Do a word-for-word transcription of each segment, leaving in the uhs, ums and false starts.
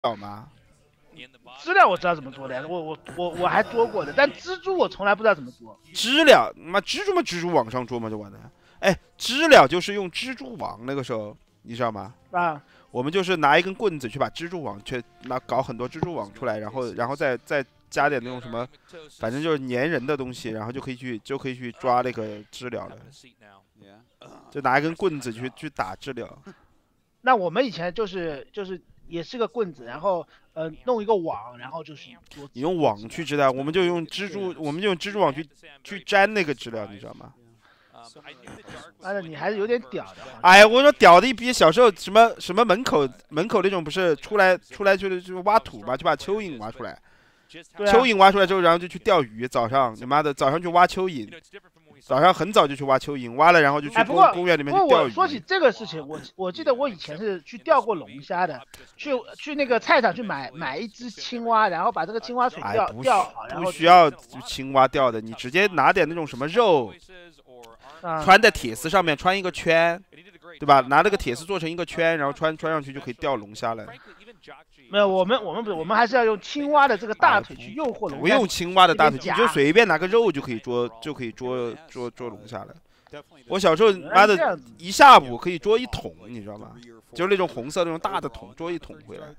料吗？ 知了我知道怎么做的，我我我我还捉过的，但蜘蛛我从来不知道怎么做。 知了，妈蜘蛛嘛，蜘蛛网上捉嘛就完了。哎，知了就是用蜘蛛网，那个时候你知道吗？ 啊， 我们就是拿一根棍子去把蜘蛛网去拿搞很多蜘蛛网出来，然后然后再再加点那种什么，反正就是粘人的东西，然后就可以去就可以去抓那个知了了。就拿一根棍子去去打知了。 那我们以前就是就是也是个棍子，然后呃弄一个网，然后就是你用网去知了，我们就用蜘蛛，我们就用蜘蛛网去去粘那个知了，你知道吗？ 妈的，你还是有点屌的。 哎呀，我说屌的一逼！小时候什么什么门口门口那种不是出来出来就是就挖土嘛，就把蚯蚓挖出来。 对啊、 蚯蚓挖出来之后，然后就去钓鱼。早上你妈的早上去挖蚯蚓，早上很早就去挖蚯蚓，挖了然后就去公、 哎、 公园里面去钓鱼。 说起这个事情，我我记得我以前是去钓过龙虾的，去去那个菜场去买买一只青蛙，然后把这个青蛙水钓、 哎、 钓好，然后不需要青蛙钓的，你直接拿点那种什么肉。 啊、 穿在铁丝上面穿一个圈，对吧？拿那个铁丝做成一个圈，然后穿穿上去就可以钓龙虾了。 没有，我们我们不是，我们还是要用青蛙的这个大腿去诱惑龙虾。 不用青蛙的大腿，你就随便拿个肉就可以捉，就可以捉捉捉龙虾了。我小时候妈的一下午可以捉一桶，你知道吗？就是那种红色那种大的桶，捉一桶回来。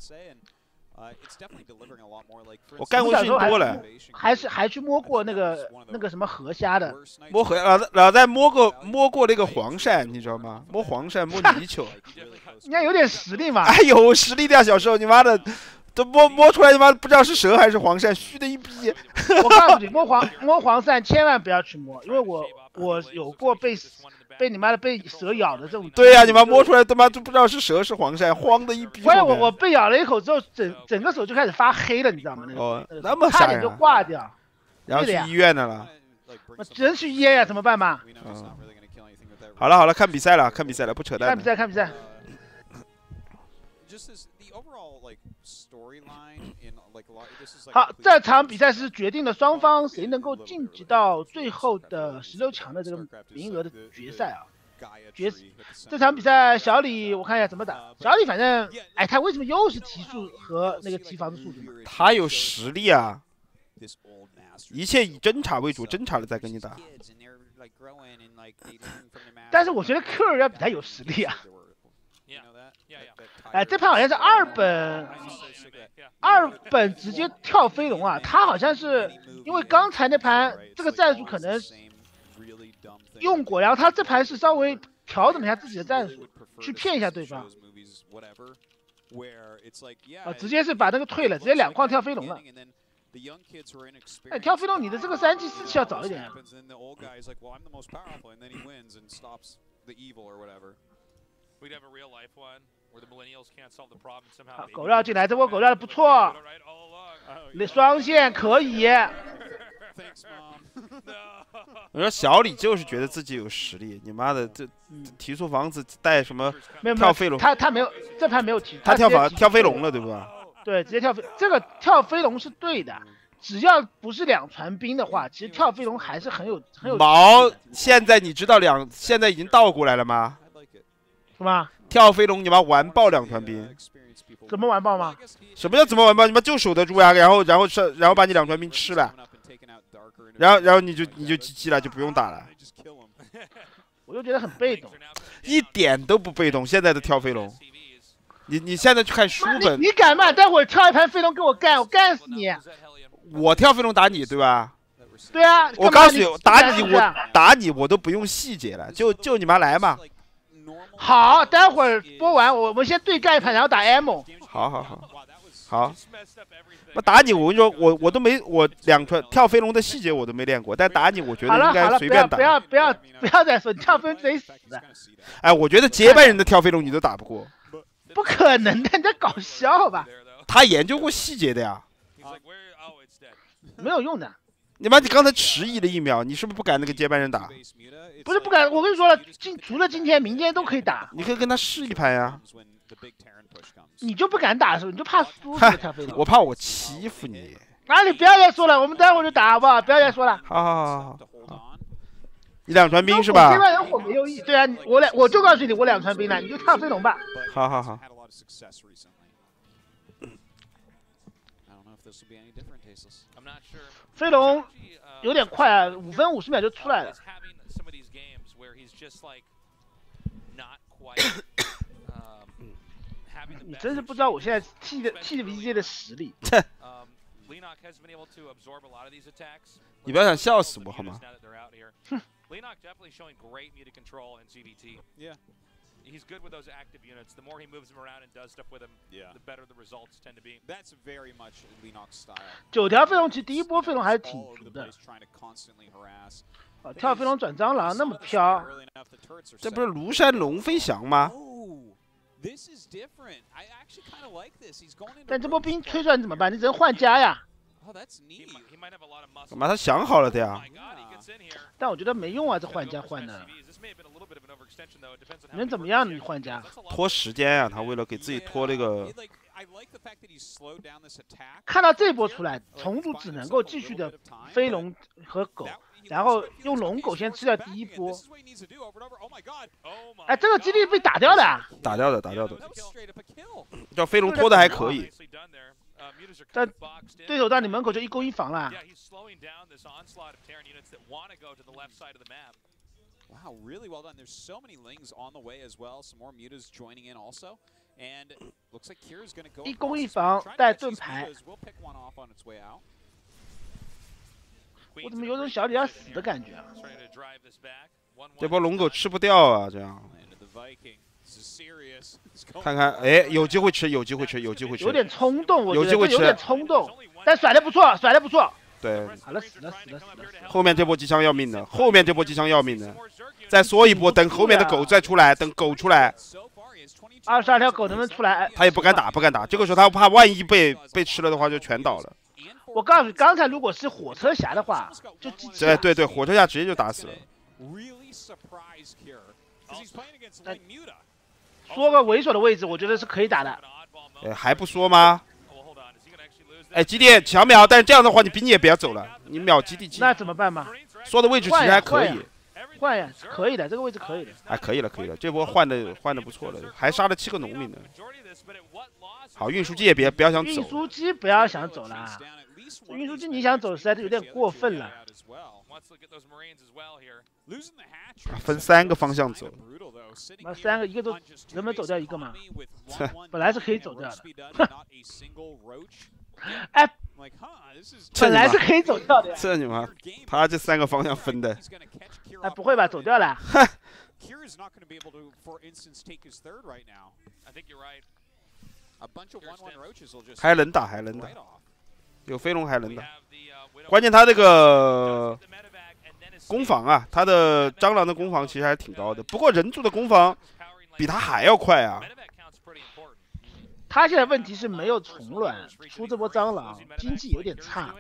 我干过事情多了， 还是还去摸过那个那个什么河虾的， 摸河老老在摸过摸过那个黄鳝，你知道吗？摸黄鳝摸泥鳅， 应该有点实力嘛。 哎，有实力的呀，小时候你妈的，都摸摸出来他妈不知道是蛇还是黄鳝，虚的一逼。 我告诉你，摸黄摸黄鳝千万不要去摸，因为我我有过被被你妈的被蛇咬的这种。 对呀、啊，你妈摸出来他妈都不知道是蛇是黄鳝，慌的一逼。 所以我我被咬了一口之后，整整个手就开始发黑了，你知道吗？那个、 哦， 那那么差点就挂掉。 然后去医院的了。 我只能去医院呀，怎么办嘛？ 嗯。好了好了，看比赛了，看比赛了，不扯淡。 看比赛看比赛。好，这场比赛是决定了双方谁能够晋级到最后的十六强的这个名额的决赛啊。决这场比赛，小李我看一下怎么打。小李反正，哎，他为什么又是提速和那个提防的速度呢？ 他有实力啊，一切以侦查为主，侦查了再跟你打。 但是我觉得科尔要比他有实力啊。哎，这盘好像是二本，二本直接跳飞龙啊！他好像是因为刚才那盘这个战术可能用过，然后他这盘是稍微调整一下自己的战术，去骗一下对方。啊，直接是把那个退了，直接两框跳飞龙了。哎，跳飞龙，你的这个三技四气要早一点。好，狗绕进来，这波狗绕的不错，双线可以。 我说小李就是觉得自己有实力，你妈的这提速房子带什么跳飞龙？ 他他没有这盘没有提， 他跳房跳飞龙了，对吧？ 对，直接跳飞，这个跳飞龙是对的，只要不是两船兵的话，其实跳飞龙还是很有很有。 毛，现在你知道两现在已经倒过来了吗？ 是吗？ 跳飞龙你妈完爆两团兵。 怎么完爆吗？ 什么叫怎么完爆？你妈就守得住呀，然后然后是然后把你两团兵吃了，然后然后你就你就 G G 了，就不用打了。 我就觉得很被动， 一点都不被动。现在的跳飞龙，你你现在去看书本， 你, 你敢吗？待会儿跳一盘飞龙跟我干，我干死你！ 我跳飞龙打你，对吧？ 对啊， 我告诉你，打你我啊打你我都不用细节了，就就你妈来嘛。 好，待会儿播完，我们先对干一盘，然后打 M。 好好好，好。我打你，我跟你说，我我都没我两团跳飞龙的细节我都没练过，但打你我觉得应该随便打。 不要不要不要不要再说跳飞龙贼死的。 哎，我觉得接班人的跳飞龙你都打不过。 不可能的，你在搞笑吧？ 他研究过细节的呀。 没有用的。 你妈，你刚才迟疑了一秒，你是不是不敢那个接班人打？ 不是不敢，我跟你说了，今除了今天，明天都可以打。 你可以跟他试一盘呀。 你就不敢打的时候，你就怕输。 我怕我欺负你。 啊，你不要再说了，我们待会儿就打好不好？不要再说了。 好好好好好。你两船兵是吧？ 接班人火没有意，对啊，我两我就告诉你，我两船兵了，你就跳飞龙吧。 好好好。 飞龙有点快啊，五分五十秒就出来了。你真是不知道我现在 T 的 T V J 的实力。 你不要想笑死我好吗？ 哼。 He's good with those active units. The more he moves them around and does stuff with them, yeah. the better the results tend to be. That's very much Leenox style. 九条飞龙其实第一波飞龙还是挺足的。啊，跳飞龙转蟑螂那么飘， 这不是庐山龙飞翔吗？ This is different. I actually kind of like this. He's going into. 但这波兵推出来你怎么办？你只能换家呀。 Oh, that's neat. 干嘛？他想好了的呀。 但我觉得没用啊，这换家换的。能怎么样？你换家？ 拖时间呀、啊，他为了给自己拖那个。 看到这波出来，虫族只能够继续的飞龙和狗，然后用龙狗先吃掉第一波。哎，这个基地被打掉了。 打掉的，打掉的。叫飞龙拖的还可以。 但对手到你门口就一攻一防了。 Wow, really well done. There's so many Lings on the way as well. Some more Mutas joining in also. And looks like Kira's going to go. 一攻一防带盾牌。我怎么有种小李要死的感觉啊？ 这波龙狗吃不掉啊，这样。 看看，哎，有机会吃，有机会吃，有机会吃。 有点冲动，我有机会吃， 有点冲动，但甩的不错，甩的不错。 对。 好了，死了，死了，死了。 后面这波机枪要命的，后面这波机枪要命的。再缩一波，等后面的狗再出来，等狗出来。 二十二条狗能不能出来？ 他也不敢打，不敢打。这个时候他怕万一被被吃了的话，就全倒了。 我告诉你，刚才如果是火车侠的话，就对对对，火车侠直接就打死了。 呃 说个猥琐的位置，我觉得是可以打的。 哎，还不说吗？哎，基地强秒，但是这样的话，你兵也不要走了，你秒基地基。 那怎么办嘛？ 说的位置其实还可以。 换呀，可以的，这个位置可以的。 哎，可以了，可以了，这波换的换的不错了，还杀了七个农民呢。好，运输机也别不要想走。 运输机不要想走了，运输机你想走实在是有点过分了。 分三个方向走， 那三个一个都能不能走掉一个吗？本来是可以走掉的。哎，本来是可以走掉的呀。 这你妈，他这三个方向分的。 哎，不会吧，走掉了。 还能打，还能打，有飞龙还能打。关键他这个。 攻防啊，他的蟑螂的攻防其实还挺高的，不过人族的攻防比他还要快啊。 他现在问题是没有虫卵，出这波蟑螂经济有点差。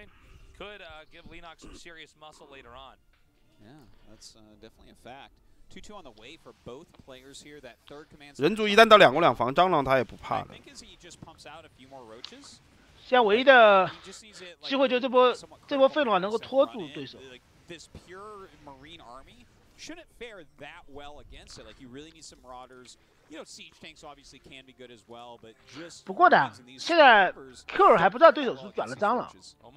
人族一旦到两攻两防，蟑螂他也不怕了。 现在唯一的机会就这波这波飞龙能够拖住对手。 This pure marine army shouldn't fare that well against it. Like you really need some marauders. You know, siege tanks obviously can be good as well, but just 不过的，现在 Q 还不知道对手是转了蟑螂。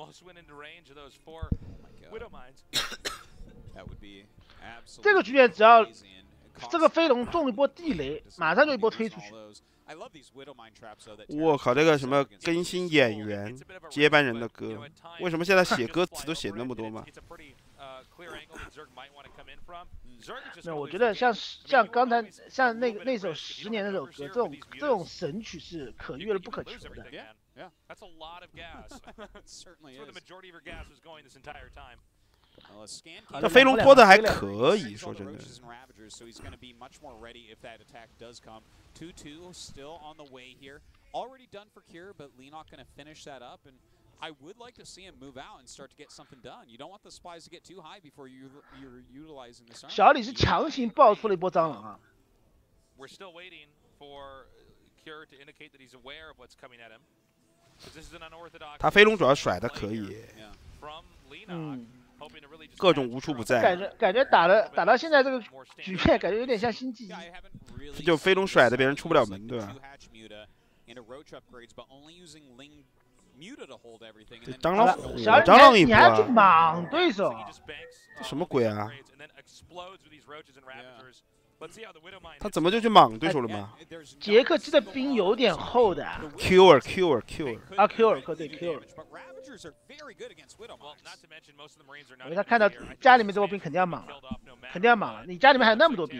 这个局面只要这个飞龙中一波地雷，马上就一波推出去。 我靠，这个什么更新演员接班人的歌，为什么现在写歌词都写那么多嘛？ 没有，我觉得像像刚才像那个那首十年那首歌，这种这种神曲是可遇而不可求的。 这飞龙拖的还可以，说真的。 two two still on the way here. Already done for Cure, but Leenock going to finish that up. And I would like to see him move out and start to get something done. You don't want the spies to get too high before you, you're utilizing this arm. 小李是强行爆出了一波蟑螂啊。 We're still waiting for Cure to indicate that he's aware of what's coming at him. This is an unorthodox. 他飞龙主要甩的可以。 嗯。 各种无处不在。 感觉感觉打了打到现在这个局面，感觉有点像星际一。 就飞龙甩的别人出不了门，对吧？ 这蟑螂火小蟑螂一波你还去啊！ 莽对手， 这什么鬼啊？他怎么就去莽对手了吗？ 杰克基的兵有点厚的。 Q 尔 Q 尔 Q 尔啊 Q 尔克对 Q 尔。因为他看到家里面这波兵肯定要莽了，肯定要莽了。你家里面还有那么多兵。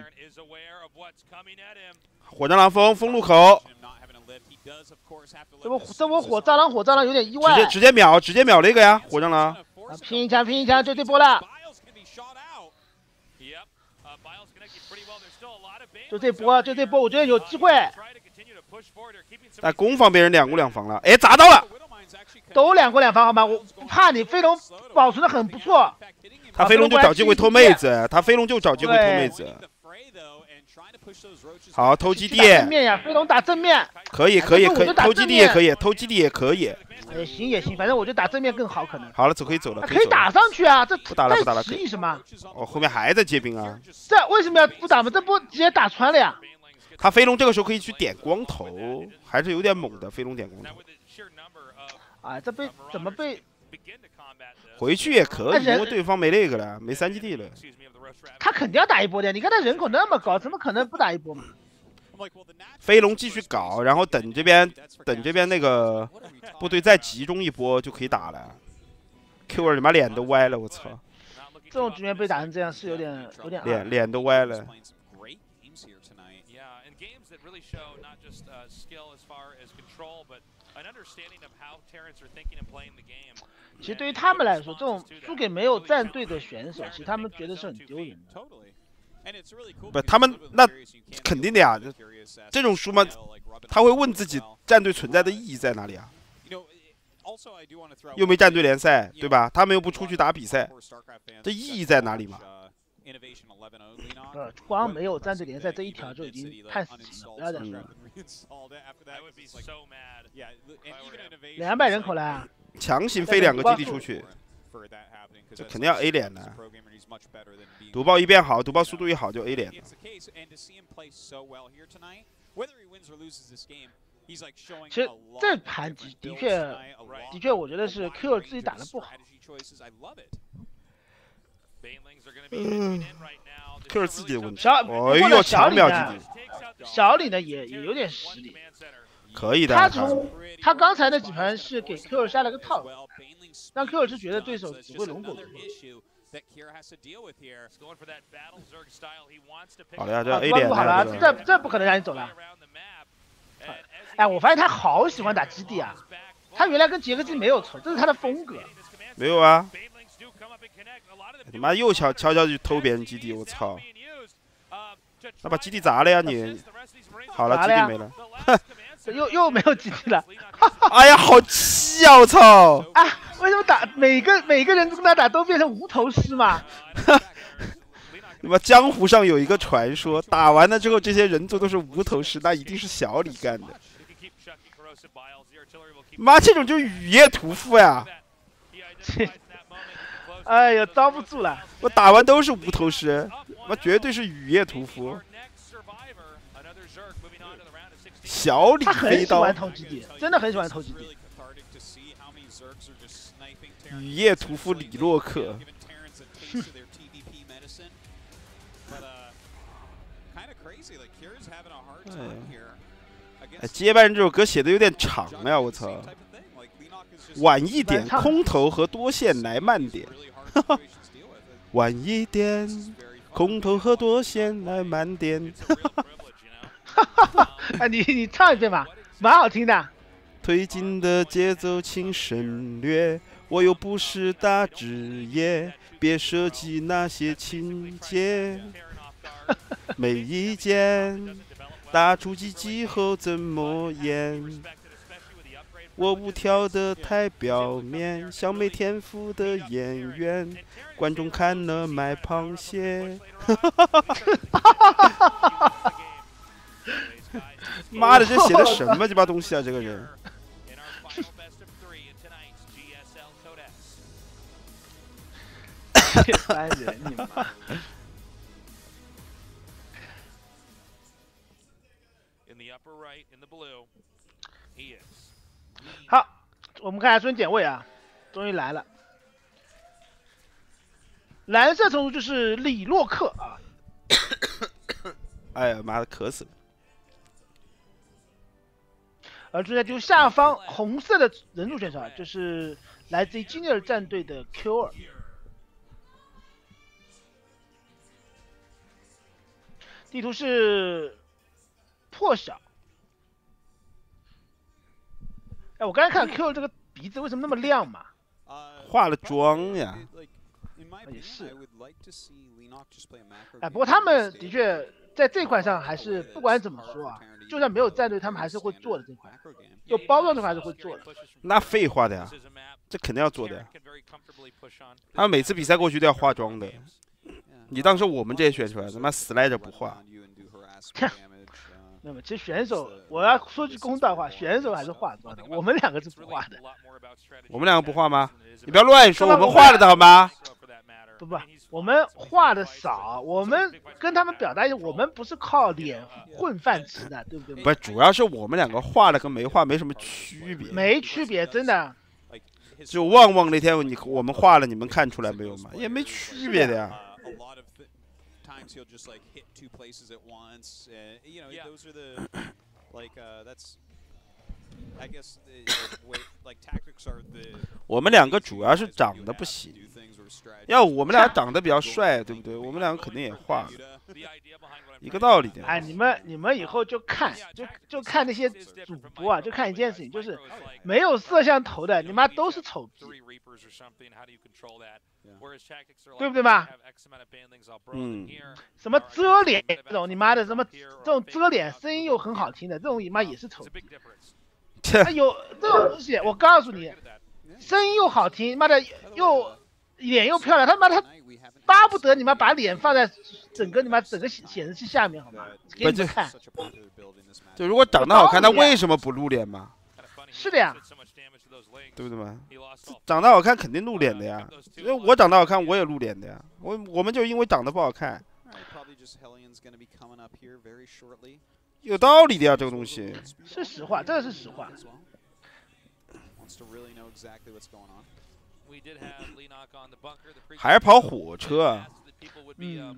火蟑螂封封路口。 这波这波火蟑螂火蟑螂有点意外。 直接直接秒直接秒那个呀，火蟑螂。 啊，拼一枪拼一枪就这波了。就这波，就这波，我觉得有机会。 但攻方被人两攻两防了，哎，砸到了。 都两攻两防好吗？我不怕你，飞龙保存的很不错。 他飞龙就找机会偷妹子，他飞龙就找机会偷妹子。好，偷基地。 正面呀，飞龙打正面。 可以可以可以，偷基地也可以，偷基地也可以。 也行也行，反正我觉得打正面更好，可能。 好了，走可以走了。 可以打上去啊，这不打了不打了。 迟疑什么？ 哦，后面还在接兵啊。 这为什么要不打嘛？这波直接打穿了呀。 他飞龙这个时候可以去点光头，还是有点猛的。飞龙点光头。 啊，这被怎么被？ 回去也可以，因为对方没那个了，没三基地了。 他肯定要打一波的，你看他人口那么高，怎么可能不打一波嘛？ 飞龙继续搞，然后等这边等这边那个部队再集中一波就可以打了。Q 二你妈脸都歪了，我操！ 这种局面被打成这样是有点有点脸脸都歪了。 其实对于他们来说，这种输给没有战队的选手，其实他们觉得是很丢人的。 不，他们那肯定的呀，这种输嘛，他会问自己战队存在的意义在哪里啊？又没战队联赛，对吧？他们又不出去打比赛，这意义在哪里嘛？ 呃，光没有战队联赛这一条就已经判死刑了，不要再说了。两百人口了， 强行飞两个基地出去，这肯定要 A 脸的。毒爆一变好，毒爆速度一好就 A 脸了。 其实这盘的的确的确，我觉得是 Q 自己打的不好。 嗯 ，Q 自己的问题。 小， 哎呦，强秒基地。 小李呢也也有点实力， 可以的。 他从他刚才那几盘是给 Q 下了个套，让 Q 是觉得对手只会龙狗。 好了呀，这 A 脸好了，这这不可能让你走了。哎，我发现他好喜欢打基地啊，他原来跟杰克基没有仇，这是他的风格。 没有啊，他妈又悄悄悄去偷别人基地，我操！那把基地砸了呀你！好了，基地没了，哼， 又又没有基地了。 哎呀，好气啊！我操！ 啊，为什么打每个每个人跟他打都变成无头尸嘛？ 那么江湖上有一个传说，打完了之后这些人族都是无头尸，那一定是小李干的。妈，这种就是雨夜屠夫呀！ 哎呀，遭不住了！ 我打完都是无头尸，妈绝对是雨夜屠夫。小李飞刀， 他很喜欢偷基地，真的很喜欢偷基地。 雨夜屠夫李洛克。哎，接班人这首歌写的有点长呀，我操！晚一点，空投和多线来慢点。晚一点，空投和多线来慢点。 哎，你你唱一遍吧，蛮好听的。 推进的节奏请省略，我又不是大职业，别设计那些情节。每一件打出几击后怎么演？我舞跳得太表面，像没天赋的演员，观众看了卖螃蟹。妈的，这写的什么鸡巴东西啊！这个人。 烦人，你妈！好， 我们看下孙检位啊，终于来了。蓝色冲出就是李洛克啊。 哎呀妈的，渴死了！ 而现在就下方红色的人数选手啊，就是来自于金尼尔战队的 Q 二。地图是破晓。哎，我刚才看 Q 二这个鼻子为什么那么亮嘛？ 化了妆呀。 也是。哎，不过他们的确在这块上还是不管怎么说啊，就算没有战队，他们还是会做的这块。就包装这块还是会做的。 那废话的呀，这肯定要做的呀。他们每次比赛过去都要化妆的。你当时我们这些选手，他妈死赖着不化。 那么其实选手，我要说句公道话，选手还是化妆的，我们两个是不化的。 我们两个不化吗？你不要乱说，我们化了的好吗？ 不不，我们化的少，我们跟他们表达一下，我们不是靠脸混饭吃的，对不对？ 不是，主要是我们两个化了跟没化没什么区别。 没区别，真的。 就旺旺那天你我们化了，你们看出来没有吗？也没区别的呀。 He'll just like hit two places at once. Uh, you know, yeah. those are the like uh, that's. I guess the, the way like tactics are the. 我们两个主要是长得不行，要我们俩长得比较帅，对不对？我们两个肯定也化了，一个道理的。 哎，你们你们以后就看就就看那些主播啊，就看一件事情，就是没有摄像头的，你妈都是丑逼。对不对嘛？ 嗯， 什么遮脸这种，你妈的什么这种遮脸，声音又很好听的，这种你妈也是丑逼。啊、有这种东西，我告诉你，声音又好听，妈的又脸又漂亮，他妈他巴不得你妈把脸放在整个你妈整个显显示器下面好吗？给你们看。 就如果长得好看，他为什么不露脸嘛？ 是的呀。 对不对嘛？长得好看肯定露脸的呀，因为我长得好看我也露脸的呀。我我们就因为长得不好看，有道理的呀，这个东西。 是实话，这个是实话。 还是跑火车啊？ 嗯。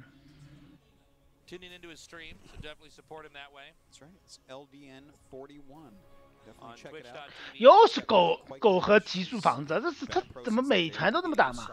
又是狗狗和提速房子，这是他怎么每团都这么打嘛？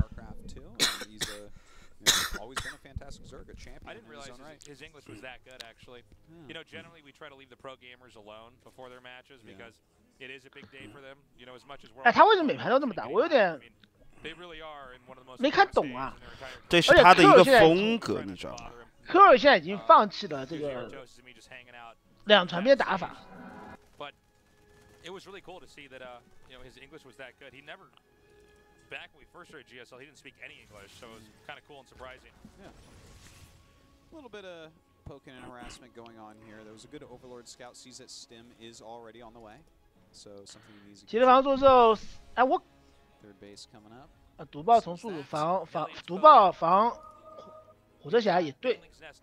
I didn't realize his, his English was that good, actually. You know, generally we try to leave the pro gamers alone before their matches because it is a big day for them. You know, as much as we're. 哎，他为什么每盘都这么打？我有点没看懂啊。 这是他的一个风格，你知道吗？ 科尔现在已经放弃了这个两传边打法。 It was really cool to see that, uh, you know, his English was that good. He never, back when we first started G S L, he didn't speak any English, so it was kind of cool and surprising. Yeah. A little bit of poking and harassment going on here. There was a good Overlord scout, sees that Stim is already on the way, so something he needs to. 其实防做之后，哎我。 Third base coming up. 啊，毒爆重塑防防毒爆防。 火车侠也对，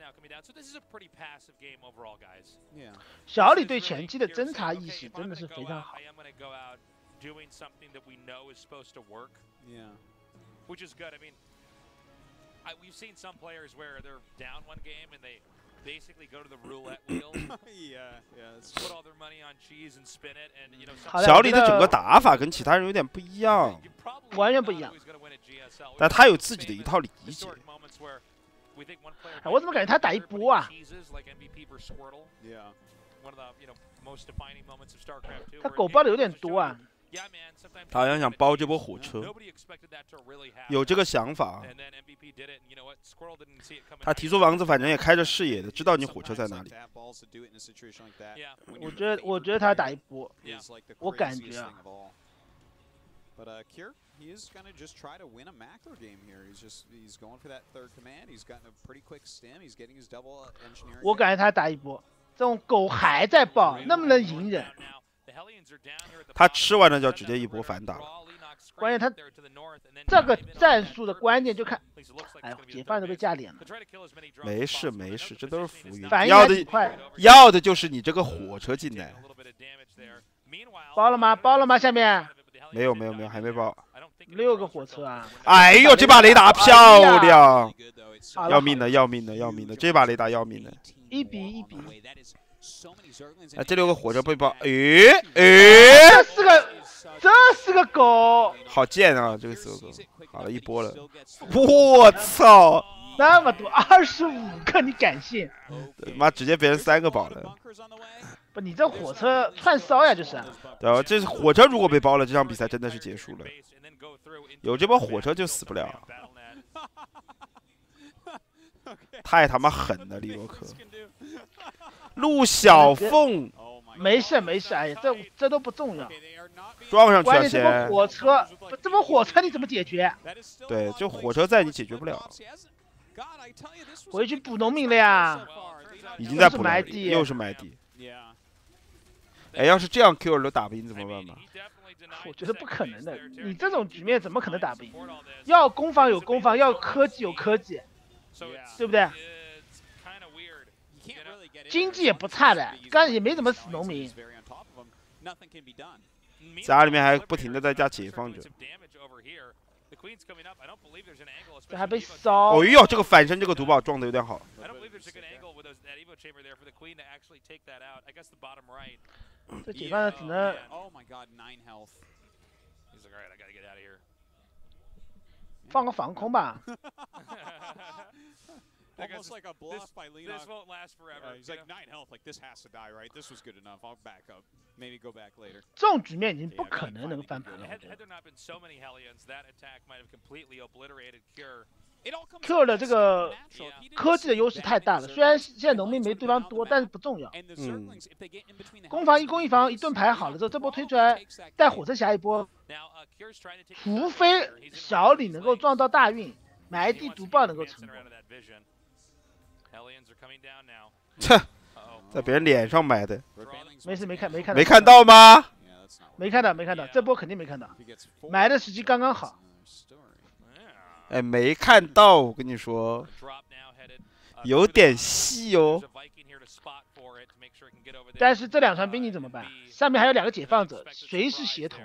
小李对前期的侦察意识真的是非常好。 小李的整个打法跟其他人有点不一样， 完全不一样， 但他有自己的一套理解。 哎，我怎么感觉他打一波啊？他狗爆的有点多啊。 他好像想包这波火车，有这个想法。他提速房子反正也开着视野的，知道你火车在哪里。 我觉得，我觉得他打一波，我感觉啊。 He is going to just try to win a macro game here. He's just he's going for that third command. He's gotten a pretty quick stim. He's getting his double engineering. 我感觉他打一波，这种狗还在爆，能不能隐忍？ 他吃完了就要直接一波反打了。 关键他这个战术的关键就看，哎呦，解放都被架脸了。 没事没事，这都是浮云。 反应要的要的就是你这个火车进来。 包了吗？包了吗？下面。 没有没有没有，还没爆。 六个火车啊！ 哎呦，这把雷达漂亮， 好了要命的要命的要命的，这把雷达要命的。 一比一比。 哎，这六个火车被爆，诶诶， 这是个这是个狗， 好贱啊！这个死狗，好了一波了，我操！ 那么多，二十五个，你敢信？ 妈，直接别人三个保了。 不，你这火车串烧呀，就是。 对吧？这是火车如果被包了，这场比赛真的是结束了。有这波火车就死不了。太他妈狠了，李洛克。陆小凤， 没事没事，哎呀，这这都不重要。 撞上去了关键这波先。 火车，这波火车你怎么解决？ 对，就火车在你解决不了。 回去补农民了呀。 已经在补了， 埋地又是埋地。哎，要是这样 Q 二都打不赢怎么办嘛？ 我觉得不可能的，你这种局面怎么可能打不赢？要攻防有攻防，要科技有科技，对不对？经济也不差的，刚也没怎么死农民。 家里面还不停的在家解放着。 这还被烧。 哦呦，这个反身这个毒宝撞的有点好。 这解放的只能。放个防空吧。 Almost like a bluff by Leon. This won't last forever. He's like nine health. Like this has to die, right? This was good enough. I'll back up. Maybe go back later. 这种局面已经不可能能翻盘了。Q 二的这个科技的优势太大了，虽然现在农民没对方多，但是不重要。 嗯。 攻防一攻一防一盾牌好了之后，这波推出来带火车侠一波，除非小李能够撞到大运，埋地毒爆能够成功。 切，在别人脸上埋的。 没事，没看，没看到。 没看到吗？ 没看到，没看到，这波肯定没看到，埋的时机刚刚好。 哎，没看到，我跟你说，有点细哦。 但是这两船兵你怎么办？上面还有两个解放者，随时协同。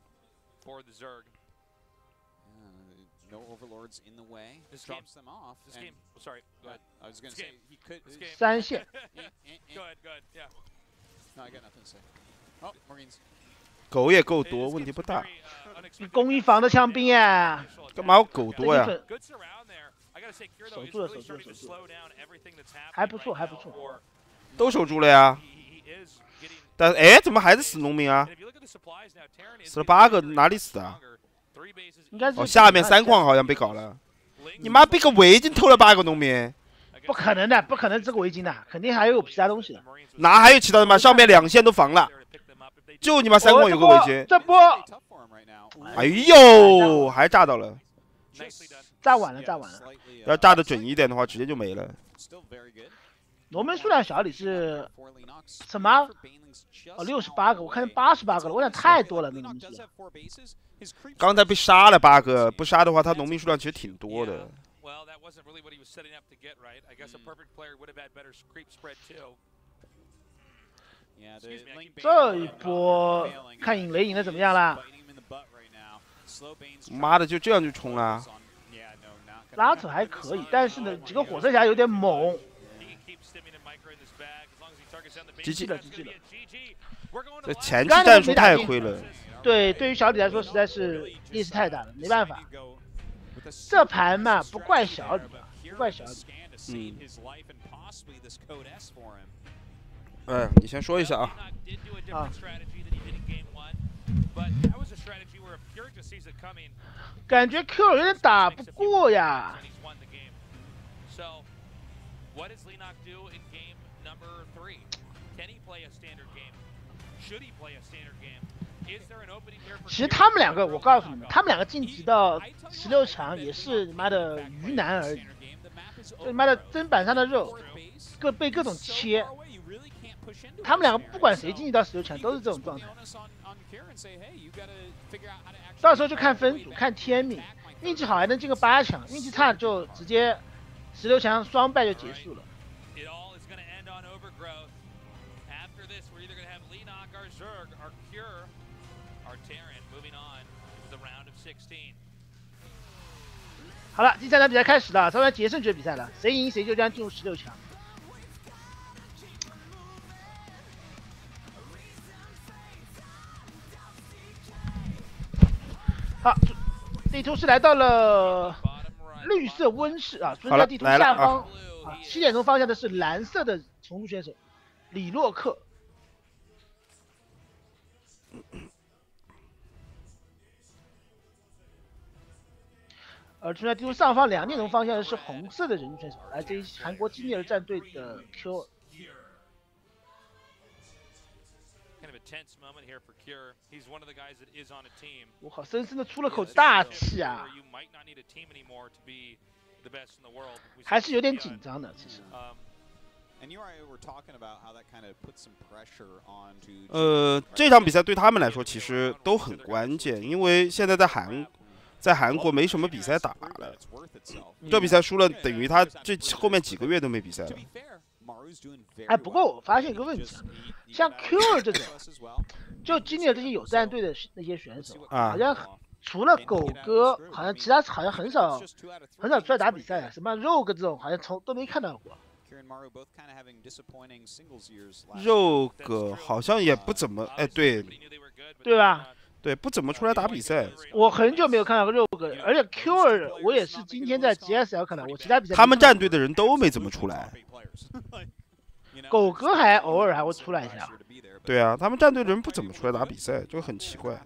三线。 狗也够多，问题不大。 攻一防的枪兵呀！ 干嘛要狗多呀？ 守住了，守住了，守住了，还不错，还不错。 都守住了呀。但是哎，怎么还是死农民啊？死了八个，哪里死啊？ 应该是哦，下面三矿好像被搞了。你妈被个围巾偷了八个农民？ 不可能的，不可能这个围巾的，肯定还有其他东西的。 哪还有其他的嘛？上面两线都防了，就你妈三矿有个围巾。 这波， 哎呦，还炸到了。 炸晚了，炸晚了。 要炸的准一点的话，直接就没了。 农民数量小，你是什么？哦，六十八个，我看见八十八个了，我想太多了，那农民数量。 刚才被杀了八个，不杀的话，他农民数量其实挺多的。 这一波看影雷赢的怎么样啦？ 妈的，就这样就冲了。 拉扯还可以，但是呢，几个火车侠有点猛。 G G 了 ，G G 了。 这前期战术太亏了。 对，对于小李来说实在是劣势太大了，没办法。这盘嘛，不怪小李，不怪小李。 嗯。哎，你先说一下啊。 啊。感觉 Q 有点打不过呀。其实他们两个，我告诉你们，他们两个晋级到十六强也是他妈的鱼腩而已，这他妈的砧板上的肉，各被各种切。他们两个不管谁晋级到十六强都是这种状态。到时候就看分组，看天命，运气好还能进个八强，运气差就直接十六强双败就结束了。 好了，第三场比赛开始了，当然决胜决比赛了，谁赢谁就将进入十六强。好，地图是来到了绿色温室啊，所以在地图下方啊，七点钟方向的是蓝色的重铸选手李洛克。而处在地图上方两点钟方向的是红色的人鱼选手，来自于韩国基尼尔战队的 Q。我靠，深深的出了口大气啊！还是有点紧张的，其实。 呃，这场比赛对他们来说其实都很关键，因为现在在韩。在韩国没什么比赛打了，这比赛输了等于他这后面几个月都没比赛了。 哎，不过我发现一个问题，像 Q 二这种，就经历了这些有战队的那些选手， 啊， 好像除了狗哥，好像其他好像很少很少出来打比赛，什么 Rogue 这种好像从都没看到过。 Rogue 好像也不怎么，哎，对， 对吧？ 对，不怎么出来打比赛。 我很久没有看到过 Rogue， 而且 Q 二我也是今天在 G S L 看到，我其他比赛他们战队的人都没怎么出来。 狗哥还偶尔还会出来一下。 对啊，他们战队的人不怎么出来打比赛，这个很奇怪。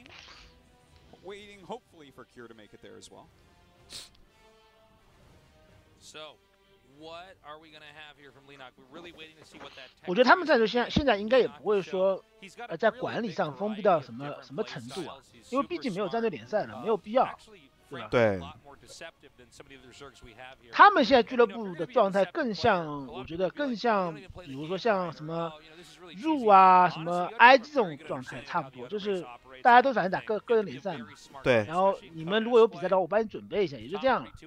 我觉得他们战队现在现在应该也不会说，呃，在管理上封闭到什么什么程度啊，因为毕竟没有战队联赛了，没有必要，对吧？ 对。 他们现在俱乐部的状态更像，我觉得更像，比如说像什么入啊、什么 I G 这种状态差不多，就是大家都反正打个个人联赛嘛。 对。 然后你们如果有比赛的话，我帮你准备一下，也就这样了。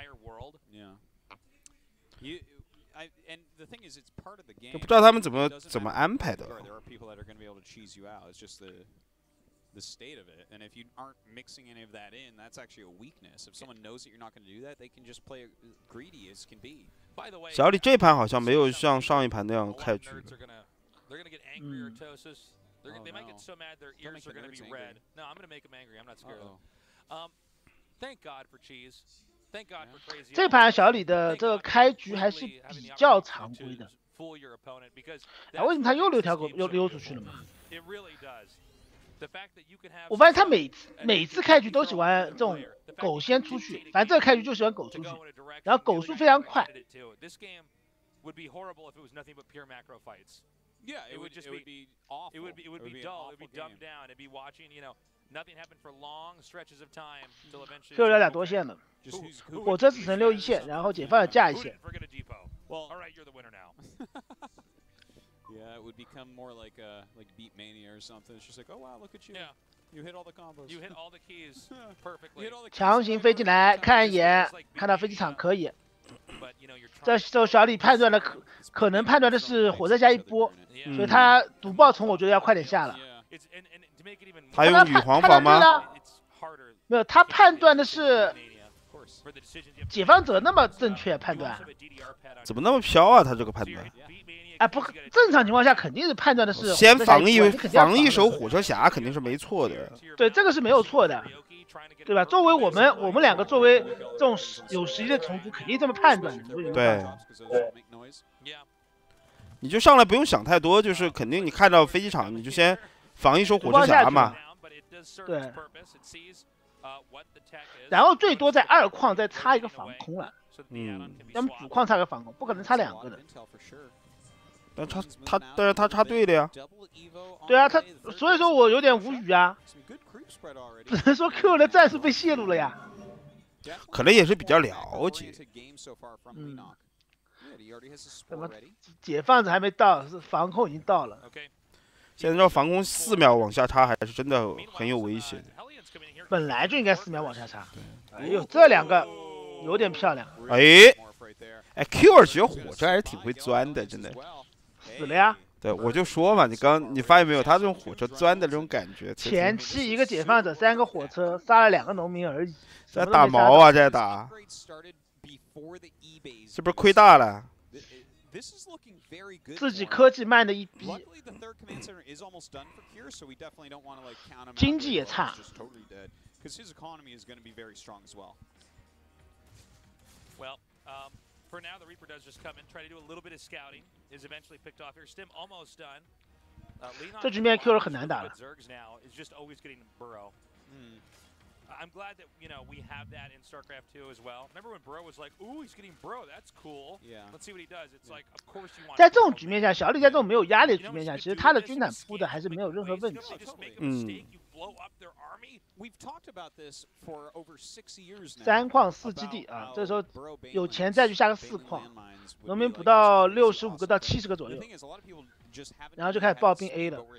就不知道他们怎么怎么安排的。 The state of it, and if you aren't mixing any of that in, that's actually a weakness. If someone knows that you're not going to do that, they can just play greedy as can be. 小李这盘好像没有像上一盘那样开局。 嗯。 They might get so mad their ears are going to be red. No, I'm going to make them angry. I'm not scared of them. Um, thank God for cheese. Thank God for crazy. 这盘小李的这个开局还是比较常规的。啊，为什么他又溜条狗又溜出去了嘛？我发现他每次每次开局都喜欢这种狗先出去，反正这个开局就喜欢狗出去，然后狗速非常快。 Yeah, it would just be awful. It would be it would be dull. It would be dumbed down. It'd be watching, you know, nothing happened for long stretches of time until eventually. 就有点多线了，火车只能溜一线，然后解放了架一线。 Well, all right, you're the winner now. Yeah, it would become more like a like Beat Mania or something. It's just like, oh wow, look at you. Yeah. You hit all the combos. You hit all the keys perfectly. 强行飞进来，看一眼，看到飞机场可以。这时候小李判断了可可能判断的是火车下一波， 嗯、 所以他毒爆虫我觉得要快点下了。 他用羽皇防吗？ 没有，他判断的是解放者那么正确判断。 怎么那么飘啊？他这个判断。 哎，不，正常情况下肯定是判断的是先防一防一手火车侠，肯定是没错的。 对，这个是没有错的，对吧？作为我们我们两个作为这种有实力的虫族，肯定这么判断的。 对，你就上来不用想太多，就是肯定你看到飞机场，你就先防一手火车侠嘛。 对。然后最多在二矿再插一个防空了。 嗯。 要么主矿插个防空，不可能插两个的。 但他他但是他插对了呀， 对啊，他所以说我有点无语啊，只能说 Q 的战术被泄露了呀， 可能也是比较了解。 嗯，怎么解放者还没到，是防控已经到了。 现在这防空四秒往下插还是真的很有危险。 本来就应该四秒往下插。哎呦，这两个有点漂亮。 哎，哎 ，Q 二其实火车还是挺会钻的，真的。 死了呀！ 对，我就说嘛，你刚你发现没有，他这种火车钻的这种感觉， 前期一个解放者，三个火车，杀了两个农民而已。 在打毛啊，在打，是不是亏大了？ 自己科技慢的一逼，经济也差。 Well, um, for now, the Reaper does just come in, try to do a little bit of scouting. Is eventually picked off here. Stim almost done. Uh, 这局面 Q 很难打了。 Zergs now is just always getting burrow. Mm. I'm glad that you know we have that in StarCraft two as well. Remember when Burrow was like, "Ooh, he's getting burrow. That's cool. Yeah. Let's see what he does." It's like, of course you want. 在这种局面下，小李在这种没有压力的局面下，其实他的军团铺的还是没有任何问题。 嗯。 三矿四基地啊，这时候有钱再去下个四矿，农民补到六十五个到七十个左右，然后就开始爆兵 A 了。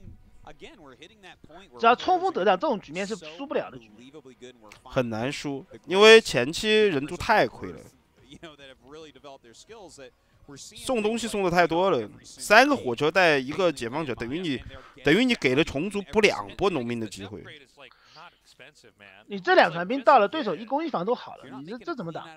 只要冲锋得当，这种局面是输不了的局面， 很难输，因为前期人数太亏了，送东西送的太多了，三个火车带一个解放者，等于你等于你给了虫族补两波农民的机会。 你这两船兵到了，对手一攻一防都好了，你这这怎么打？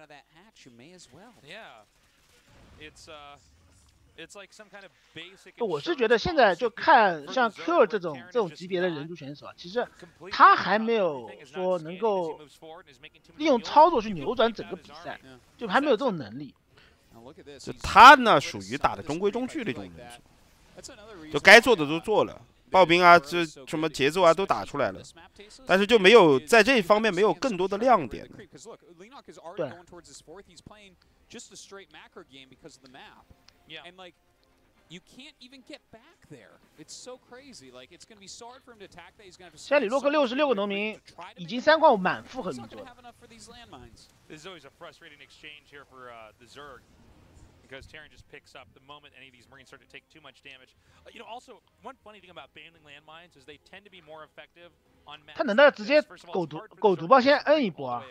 我是觉得现在就看像 Q 这种这种级别的人族选手啊，其实他还没有说能够利用操作去扭转整个比赛，就还没有这种能力。 就他呢，属于打的中规中矩的一种人族，就该做的都做了，暴兵啊，这什么节奏啊都打出来了，但是就没有在这一方面没有更多的亮点。 对。 Yeah. And like, you can't even get back there. It's so crazy. Like, it's going to be so hard for him to attack that. He's going to have to. 现在李洛克六十六个农民已经三矿满负荷运作了。 This is always a frustrating exchange here for uh, the Zerg. Because Terran just picks up the moment any of these Marines start to take too much damage. Uh, you know, also, one funny thing about banning landmines is they tend to be more effective on maps. 他等到直接狗毒狗毒爆先摁一波啊，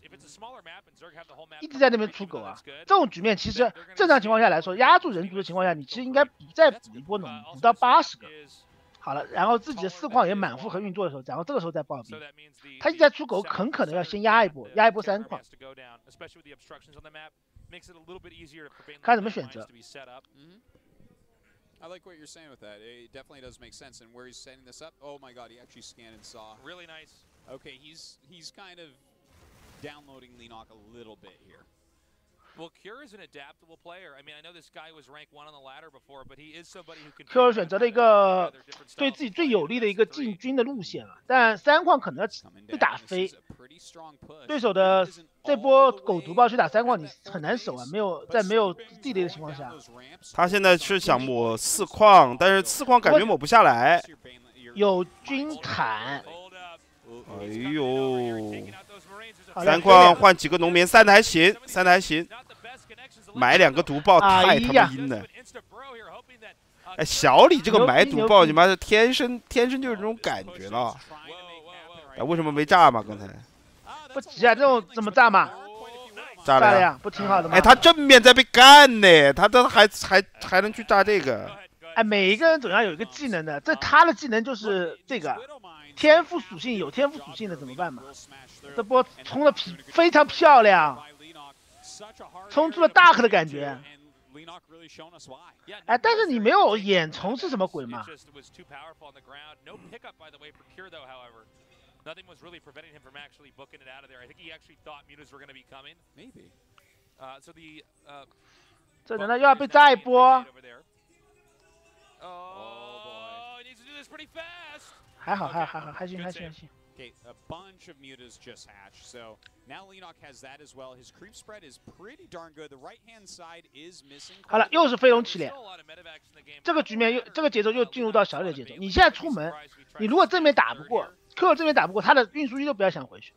一直在那边出狗啊。这种局面其实正常情况下来说，压住人族的情况下，你其实应该补再补一波农民，补到八十个。好了，然后自己的四矿也满负荷运作的时候，然后这个时候再爆兵。他一直在出狗，很可能要先压一波，压一波三矿。看怎么选择。 I like what you're saying with that. It definitely does make sense. And where he's setting this up, oh my God, he actually scanned and saw. Really nice. Okay, he's he's kind of downloading Leenock a little bit here. Well, Cure is an adaptable player. I mean, I know this guy was ranked one on the ladder before, but he is somebody who can. Cure 选择了一个对自己最有利的一个进军的路线了，但三矿可能要被打飞。对手的这波狗毒爆去打三矿，你很难守啊，没有在没有地雷的情况下。 他现在是想抹四矿，但是四矿感觉抹不下来。 有军坦。 哎呦！三矿换几个农民，三的还行，三的还行。买两个毒爆太他妈阴了！哎，小李这个买毒爆，你妈的天生天生就是这种感觉了。哎，为什么没炸嘛？刚才不急啊，这种怎么炸嘛？ 炸了呀，不挺好的吗？ 哎，他正面在被干呢，他都还还还能去炸这个。 哎，每一个人总要有一个技能的，这他的技能就是这个天赋属性，有天赋属性的怎么办嘛？这波冲的非常漂亮，冲出了大克的感觉。哎，但是你没有眼虫是什么鬼嘛？ Nothing was really preventing him from actually booking it out of there. I think he actually thought mutas were going to be coming. Maybe. Uh, so the. Uh, 这难道又要被炸一波？ Oh, he needs to do this pretty fast. 还好，还好，还好，还行，还行，还行。 Okay, a bunch of mutas just hatched, so now Leenock has that as well. His creep spread is pretty darn good. The right-hand side is missing. 好了，又是飞龙起脸，这个局面又这个节奏又进入到小李的节奏。你现在出门，你如果正面打不过 ，Q 正面打不过，他的运输机都不要想回去。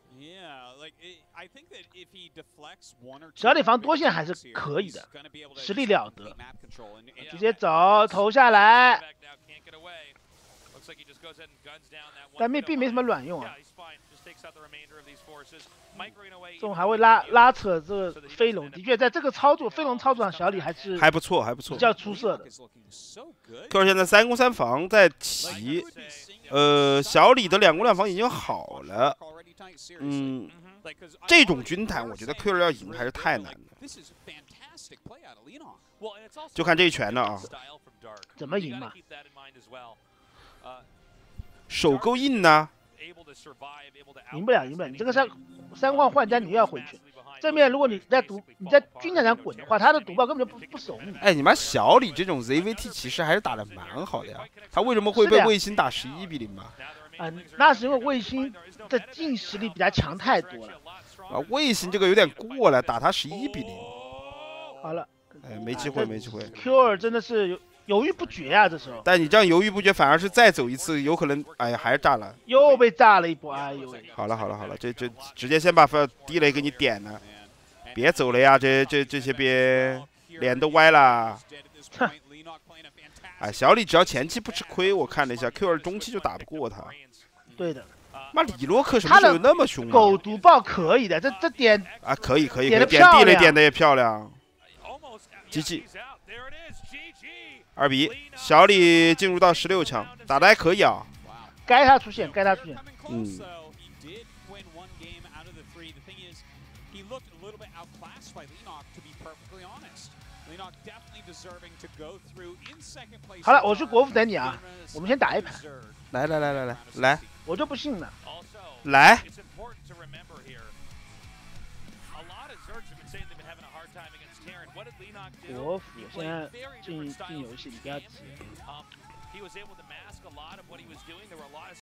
小李防多线还是可以的，实力了得，直接走投下来。 但并并没什么卵用啊。 这种还会拉拉扯这个飞龙，的确在这个操作飞龙操作上，小李还是还不错，还不错， 比较出色的。 Q 二现在三攻三防在骑，呃，小李的两攻两防已经好了，嗯，这种军团我觉得 Q 二要赢还是太难了。就看这一拳了啊， 怎么赢嘛？ 手够硬呢， 赢不了，赢不了。你这个三三换换家你又要回去。正面如果你在毒你在军团上滚的话，他的毒爆根本就不不怂你。 哎，你妈小李这种 Z V T 其实还是打得蛮好的呀，他为什么会被卫星打十一比零嘛？ 嗯，那是因为卫星的硬实力比他强太多了。 啊，卫星这个有点过了，打他十一比零。 好了， 哎，没机会，没机会。 Q 二真的是犹豫不决啊，这时候。 但你这样犹豫不决，反而是再走一次，有可能，哎呀，还是炸了。 又被炸了一波，哎呦喂！ 好了好了好了，这这直接先把地雷给你点了，别走了呀，这这这些边脸都歪了。哎，小李只要前期不吃亏，我看了一下 ，Q 二中期就打不过他。 对的。 妈，李洛克什么时候有那么凶啊？ 狗毒爆可以的，这这点啊，可以可以， 点的点地雷点的也漂亮。G G， 二比一，小李进入到十六强，打的还可以啊。 该他出现，该他出现。 嗯。 好了，我去国服等你啊，我们先打一盘。 来来来来来来， 我就不信了。 来。 国服现在进进游戏，你不要急。